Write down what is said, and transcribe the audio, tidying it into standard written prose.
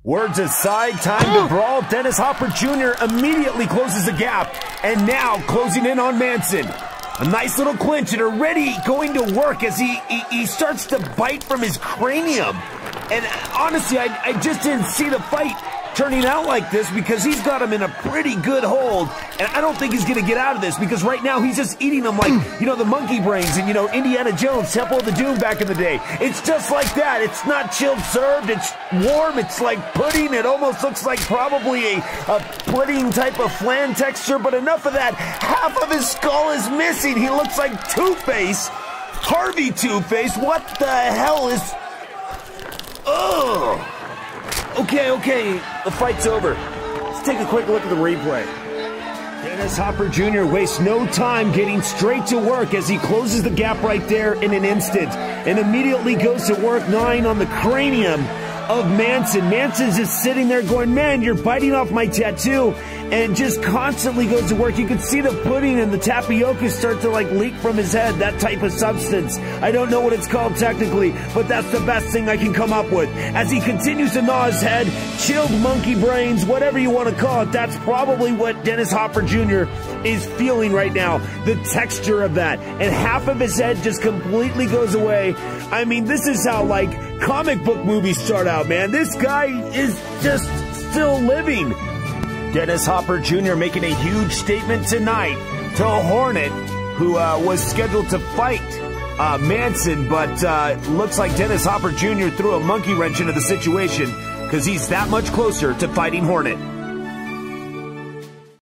Words aside, time to brawl. Dennis Hopper Jr. immediately closes the gap, and now closing in on Manson. A nice little clinch and already going to work as he starts to bite from his cranium. And honestly, I just didn't see the fight turning out like this because he's got him in a pretty good hold, and I don't think he's going to get out of this because right now he's just eating them like, you know, the monkey brains and, you know, Indiana Jones, Temple of the Doom back in the day. It's just like that. It's not chilled served. It's warm. It's like pudding. It almost looks like probably a pudding type of flan texture, but enough of that. Half of his skull is missing. He looks like Two-Face. Harvey Two-Face. What the hell is... Ugh. Okay, the fight's over. Let's take a quick look at the replay. Dennis Hopper Jr. wastes no time getting straight to work as he closes the gap right there in an instant and immediately goes to work 9 on the cranium of Manson. Manson's just sitting there going, man, you're biting off my tattoo, and just constantly goes to work. You can see the pudding and the tapioca start to like leak from his head, that type of substance. I don't know what it's called technically, but that's the best thing I can come up with. As he continues to gnaw his head, chilled monkey brains, whatever you want to call it, that's probably what Dennis Hopper Jr. is feeling right now, the texture of that. And half of his head just completely goes away. I mean, this is how like comic book movies start out, man. This guy is just still living. Dennis Hopper Jr. making a huge statement tonight to Hornet, who was scheduled to fight Manson, but looks like Dennis Hopper Jr. threw a monkey wrench into the situation because he's that much closer to fighting Hornet.